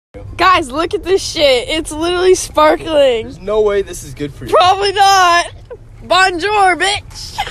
Guys, look at this shit. It's literally sparkling. There's no way this is good for you. Probably not. Bonjour, bitch.